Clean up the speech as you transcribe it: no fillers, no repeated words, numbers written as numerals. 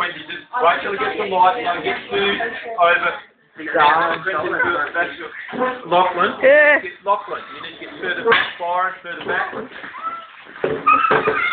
point, you just wait till it gets some light, and get two over. That's your Lachlan. Yeah. It's Lachlan. You need to get further back, fire and further back.